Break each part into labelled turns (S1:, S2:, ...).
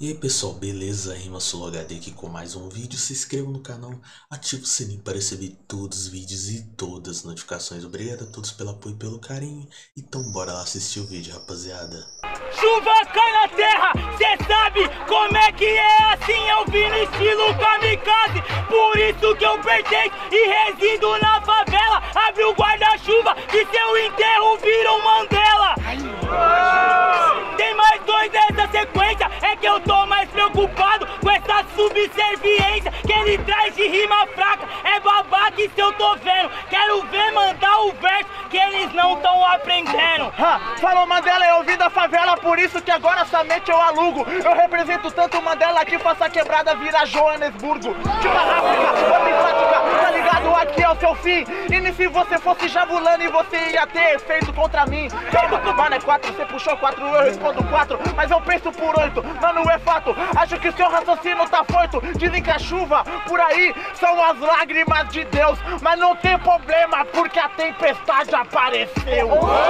S1: E aí pessoal, beleza? RimaSoloHD aqui com mais um vídeo. Se inscreva no canal, ative o sininho para receber todos os vídeos e todas as notificações. Obrigado a todos pelo apoio e pelo carinho. Então bora lá assistir o vídeo, rapaziada.
S2: Chuva cai na terra, cê sabe como é que é, assim eu vim no estilo kamikaze. Por isso que eu pertenço e resido na favela. Abre o guarda-chuva que seu enterro vira um Mandela. Tem mais dois dessa sequência, é que eu tô mais preocupado com essa subserviência que ele traz de rima fraca. É babaca e se eu tô vendo, quero ver mandar o verso que eles não tão aprendendo.
S3: Falou Mandela, eu vim da favela, por isso que agora somente eu alugo. Eu represento tanto Mandela que faça a quebrada virar Joanesburgo. Tipo a África, bota em prática, tá ligado? Aqui é o seu fim. E se você fosse jabulando e você ia ter feito contra mim. Mano, é 4, você puxou 4, eu respondo 4, mas eu penso por 8, mano, é fato. Acho que seu raciocínio tá foito. Dizem que a chuva por aí são as lágrimas de Deus, mas não tem problema porque a tempestade apareceu.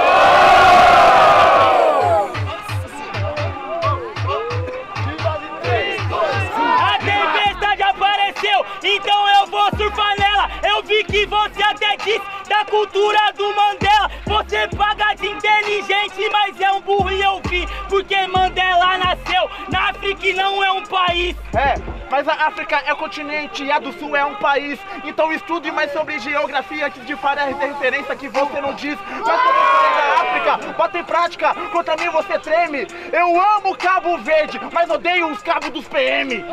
S2: A tempestade apareceu, então eu vou surfar nela. Eu vi que você até disse da cultura do Mandela. Você paga de inteligente, mas é um burro e eu vi, porque Mandela nasceu na África e não é um país.
S3: Mas a África é continente e a do Sul é um país. Então estude mais sobre geografia antes de fazer referência que você não diz. Mas sobre a história da África, bota em prática, contra mim você treme. Eu amo Cabo Verde, mas odeio os cabos dos PM.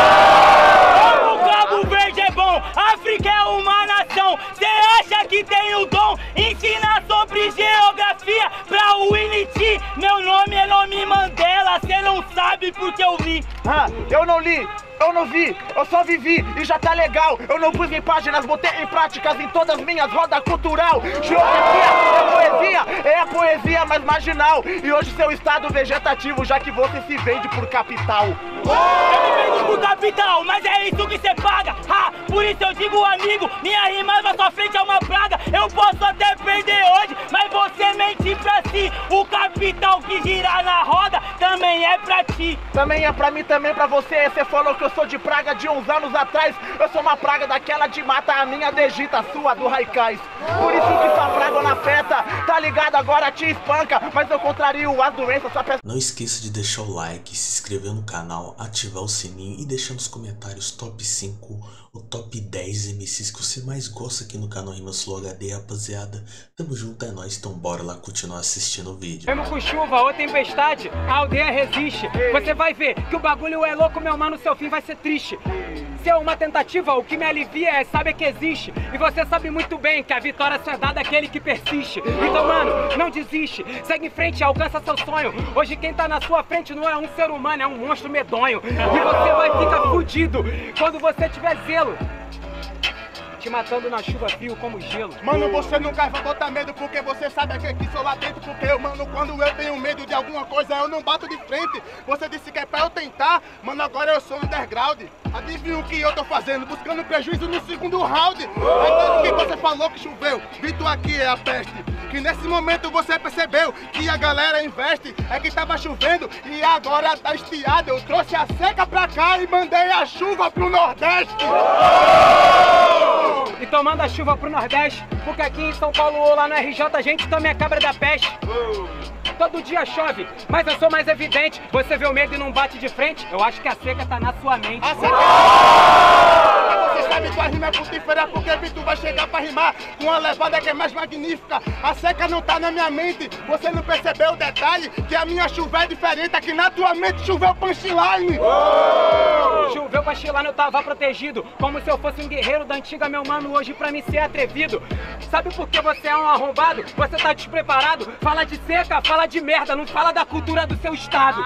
S2: O Cabo Verde é bom, África é uma nação. Cê acha que tem o dom? Ensinar sobre geografia pra Winnie T. Meu nome é nome Mandela, cê não sabe porque eu li.
S3: Eu não li. Eu não vi, eu só vivi e já tá legal. Eu não pus em páginas, botei em práticas em todas minhas rodas cultural. Geografia é a poesia mais marginal. E hoje seu estado vegetativo, já que você se vende por capital.
S2: Eu me vendo por capital, mas é isso que cê paga. Por isso eu digo amigo, minha rima na sua frente é uma praga. Eu posso até perder hoje, mas você mente pra si. O capital que gira na roda também é pra ti.
S3: Também é pra mim, também pra você. Você falou que eu sou de praga de uns anos atrás. Eu sou uma praga daquela de mata, a minha degita, a sua do Raikais. Por isso que sua praga na feta, tá ligado? Agora te espanca, mas eu contrario as doenças, só peço.
S1: Não esqueça de deixar o like, se inscrever no canal, ativar o sininho e deixar nos comentários top 5 ou top 10 MCs que você mais gosta aqui no canal RimaSoloHD, rapaziada. Tamo junto, é nóis, então bora lá continuar assistindo o vídeo.
S4: Mesmo com chuva ou tempestade, a aldeia resiste. Você vai ver que o bagulho é louco, meu mano, seu fim vai ser triste. Se é uma tentativa, o que me alivia é saber que existe. E você sabe muito bem que a vitória só é dada àquele que persiste. Então, mano, não desiste, segue em frente, alcança seu sonho. Hoje quem tá na sua frente não é um ser humano, é um monstro medonho. E você vai ficar fudido quando você tiver zelo, te matando na chuva frio como gelo.
S5: Mano, você nunca vai botar medo porque você sabe que sou lá dentro. Porque eu, mano, quando eu tenho medo de alguma coisa, eu não bato de frente. Você disse que é pra eu tentar, mano, agora eu sou underground. Adivinha o que eu tô fazendo? Buscando prejuízo no segundo round. Então o que você falou que choveu? Vitor, aqui é a peste. Que nesse momento você percebeu que a galera investe. É que tava chovendo e agora tá estiado. Eu trouxe a seca pra cá e mandei a chuva pro Nordeste.
S4: Então manda a chuva pro Nordeste, porque aqui em São Paulo ou lá no RJ a gente também é cabra da peste. Todo dia chove, mas eu sou mais evidente. Você vê o medo e não bate de frente, eu acho que a seca tá na sua mente.
S5: A seca... Você sabe que a rima é frutífera porque Vitor vai chegar pra rimar com uma levada que é mais magnífica. A seca não tá na minha mente, você não percebeu o detalhe que a minha chuva é diferente, aqui na tua mente choveu punchline.
S4: Choveu pra Chilano, eu tava protegido, como se eu fosse um guerreiro da antiga, meu mano, hoje pra mim ser atrevido. Sabe por que você é um arrombado? Você tá despreparado? Fala de seca, fala de merda, não fala da cultura do seu estado.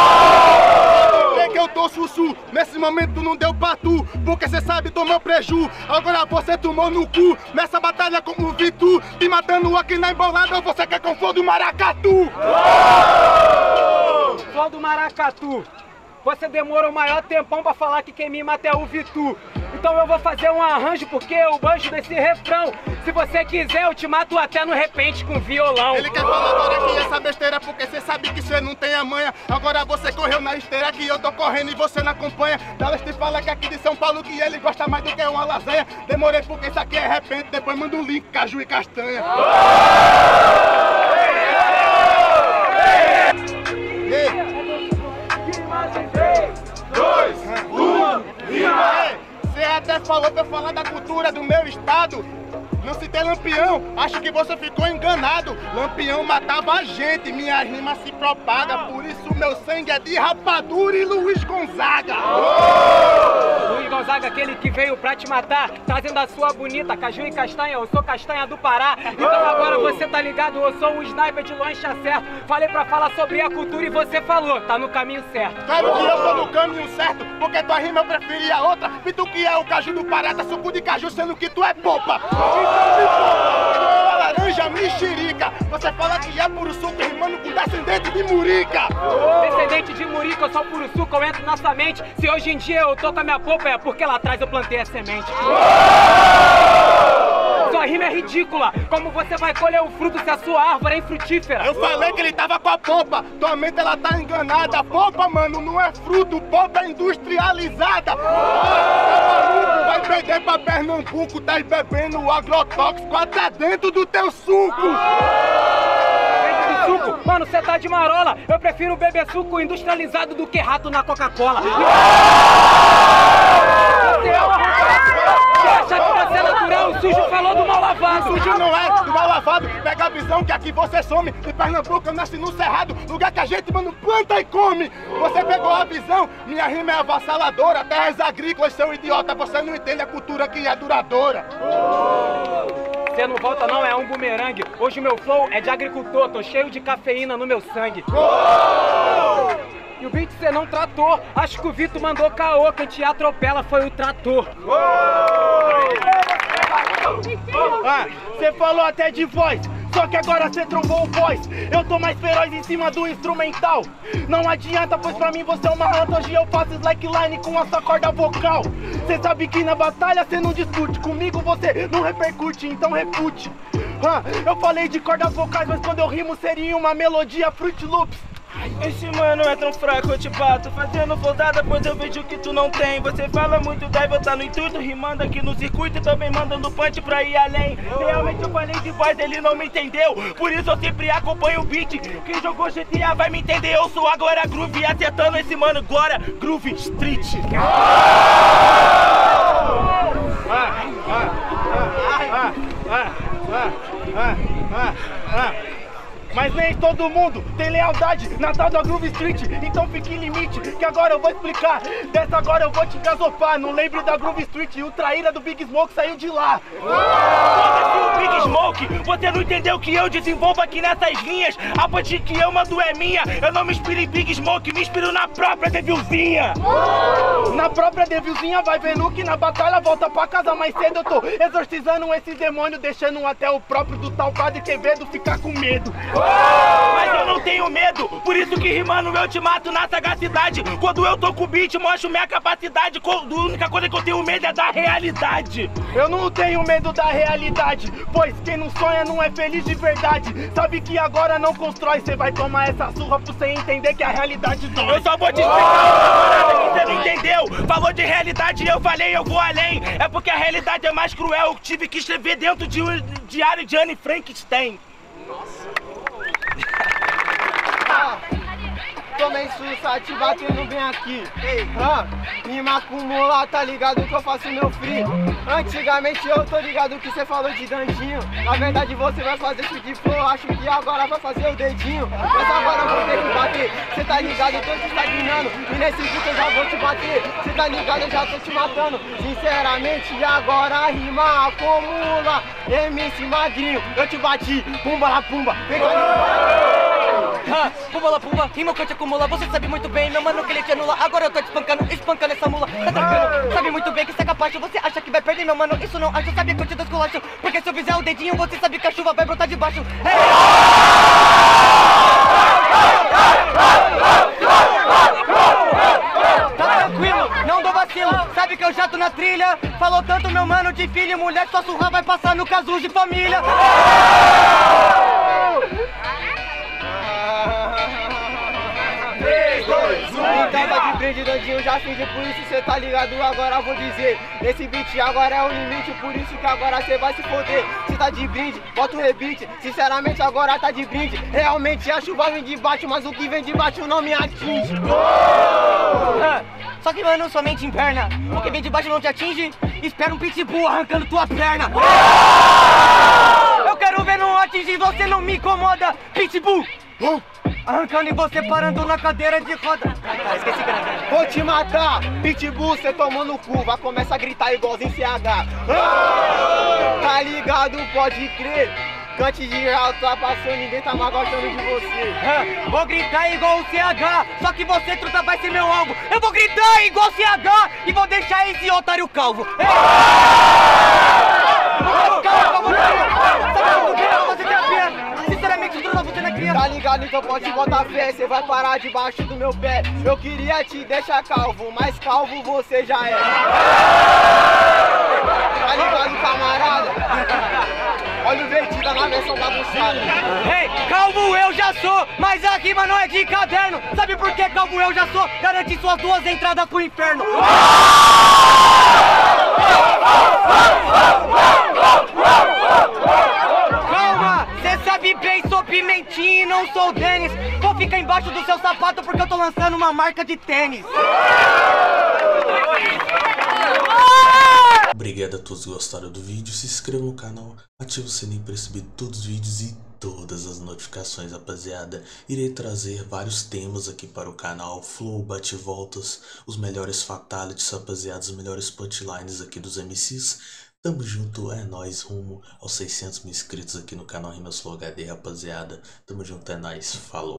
S5: É que eu tô sussu, nesse momento não deu pra tu, porque cê sabe tomou preju, agora você tomou no cu, nessa batalha com o Vitor, te matando aqui na embolada, você quer com flor do maracatu.
S4: Flor do maracatu. você demorou o maior tempão pra falar que quem me mata é o Vitu. Então eu vou fazer um arranjo porque eu banjo desse refrão. Se você quiser, eu te mato até no repente com violão.
S5: Ele quer falar agora que essa besteira porque você sabe que você não tem a manha. Agora você correu na esteira que eu tô correndo e você não acompanha. Dallas te fala que aqui de São Paulo que ele gosta mais do que uma lasanha. Demorei porque isso aqui é repente, depois manda um link, caju e castanha. Você até falou pra eu falar da cultura do meu estado. Não citei Lampião, acho que você ficou enganado. Lampião matava a gente, minha rima se propaga. Por isso meu sangue é de Rapadura e Luiz Gonzaga.
S4: Luiz Gonzaga, aquele que veio pra te matar, trazendo a sua bonita caju e castanha. Eu sou castanha do Pará, então agora você tá ligado, eu sou um sniper de longe certo. Falei pra falar sobre a cultura e você falou, tá no caminho certo.
S5: Claro que eu tô no caminho certo, porque tua rima eu preferi a outra. E tu que é o caju do Pará, tá suco de caju, sendo que tu é popa. Laranja mexerica, você fala que é puro suco rimando com descendente de Murica.
S4: Descendente de Murica, eu sou puro suco, eu entro na sua mente. Se hoje em dia eu tô com a minha polpa é porque lá atrás eu plantei a semente. Sua rima é ridícula, como você vai colher o fruto se a sua árvore é infrutífera?
S5: Eu falei que ele tava com a polpa, tua mente ela tá enganada. Polpa, mano, não é fruto, polpa é industrializada. Vai perder pra Pernambuco, tá bebendo agrotóxico até dentro do teu suco.
S4: Dentro do suco? Mano, você tá de marola. Eu prefiro beber suco industrializado do que rato na Coca-Cola. Você é uma você acha que você é natural? O sujo falou do mal lavado.
S5: O sujo não é do mal lavado. Pega a visão que aqui você some. De Pernambuco eu nasci no Cerrado, lugar que a gente, mano, planta e come. Você pegou a visão? Minha rima é avassaladora. Terras agrícolas, seu idiota. Você não entende a cultura que é duradoura.
S4: Você não volta não, é um bumerangue. Hoje o meu flow é de agricultor. Tô cheio de cafeína no meu sangue. E o beat você não tratou. Acho que o Vitor mandou caô. Quem te atropela foi o trator.
S3: Você falou até de voz, só que agora você trombou o voz. Eu tô mais feroz em cima do instrumental. Não adianta, pois pra mim você é uma rata. Hoje eu faço slackline com a sua corda vocal. Cê sabe que na batalha cê não discute. Comigo você não repercute, então refute. Eu falei de cordas vocais, mas quando eu rimo seria uma melodia Fruit Loops.
S6: Esse mano é tão fraco, eu te bato fazendo flodada, pois eu vejo que tu não tem. Você fala muito, deve estar no intuito, rimando aqui no circuito e também mandando punch pra ir além. Realmente eu falei de voz, ele não me entendeu, por isso eu sempre acompanho o beat. Quem jogou GTA vai me entender, eu sou agora Groove, acertando esse mano, Glória Groove Street.
S3: Mas nem todo mundo tem lealdade na tal da Groove Street. Então fique em limite, que agora eu vou explicar. Dessa agora eu vou te gasopar. Não lembre da Groove Street, o traíra do Big Smoke saiu de lá.
S6: Foda-se o Big Smoke, você não entendeu que eu desenvolvo aqui nessas linhas. A ponte que eu mando é minha. Eu não me inspiro em Big Smoke, me inspiro na própria Devilzinha.
S3: Na própria Devilzinha, vai vendo que na batalha volta pra casa mais cedo. Eu tô exorcizando esses demônios, deixando até o próprio do tal Padre Quevedo ficar com medo.
S6: Mas eu não tenho medo, por isso que rimando eu te mato na sagacidade. Quando eu tô com o beat, mostro minha capacidade. A única coisa que eu tenho medo é da realidade.
S3: Eu não tenho medo da realidade, pois quem não sonha não é feliz de verdade. Sabe que agora não constrói, cê vai tomar essa surra pra você entender que a realidade dói.
S6: Eu só vou te explicar uma parada que você não entendeu. Falou de realidade e eu falei, eu vou além. É porque a realidade é mais cruel, eu tive que escrever dentro de um diário de Anne Frankenstein.
S3: Tomei sussa, te batendo bem aqui. Rima acumula, tá ligado que eu faço meu free. Antigamente eu tô ligado que cê falou de dandinho. Na verdade você vai fazer esse de flow, acho que agora vai fazer o dedinho. Mas agora eu vou ter que bater, cê tá ligado, eu tô te estagnando. E nesse vídeo eu já vou te bater, cê tá ligado, eu já tô te matando. Sinceramente agora a rima acumula. MC Magrinho, eu te bati, pumba la pumba, pega
S7: pumba la pumba, rima que eu te acumula. Você sabe muito bem, meu mano, que ele te anula. Agora eu tô te espancando, espancando essa mula. Tá tranquilo, sabe muito bem que você é capaz. Você acha que vai perder, meu mano, isso não acho. Sabe que eu te desculacho, porque se eu fizer o dedinho, você sabe que a chuva vai brotar de baixo. vacilo, sabe que eu já tô na trilha. Falou tanto meu mano de filho e mulher, sua surra vai passar no caso de família. Então tá de brinde, Dandinho, já fiz por isso cê tá ligado, agora vou dizer. Esse beat agora é o limite, por isso que agora cê vai se foder. Se tá de brinde, bota o rebite, sinceramente agora tá de brinde. Realmente a chuva vem de baixo, mas o que vem de baixo não me atinge. Só que mano, somente inverna, o que vem de baixo não te atinge. Espera um pitbull arrancando tua perna. Eu quero ver não atingir, você não me incomoda, pitbull. Arrancando e você parando na cadeira de roda. Esqueci que era.
S3: Vou te matar, pitbull, cê tomou no cu, vai começar a gritar igualzinho CH. Tá ligado, pode crer. Cante de real, tá passando, ninguém tá mais gostando de você.
S7: Vou gritar igual o CH, só que você, truta, vai ser meu alvo. Eu vou gritar igual o CH e vou deixar esse otário calvo. Sinceramente, truta, você não é criança.
S3: Tá ligado, então pode botar fé, cê vai parar debaixo do meu pé. Eu queria te deixar calvo, mas calvo você já é. Tá ligado, camarada? Olha o Vertida na versão bagunçada.
S7: Ei, calvo eu já sou, mas a rima não é de caderno. Sabe por que calvo eu já sou? Garante suas duas entradas pro inferno. Calma, cê sabe bem, sou Pimentinho e não sou o Denis. Vou ficar embaixo do seu sapato porque eu tô lançando uma marca de tênis.
S1: Obrigado a todos que gostaram do vídeo, se inscreva no canal, ative o sininho para receber todos os vídeos e todas as notificações, rapaziada. Irei trazer vários temas aqui para o canal, flow, bate-voltas, os melhores fatalities, rapaziada, os melhores punchlines aqui dos MCs. Tamo junto, é nóis, rumo aos 600 mil inscritos aqui no canal Rimas Flow HD, rapaziada. Tamo junto, é nóis, falou.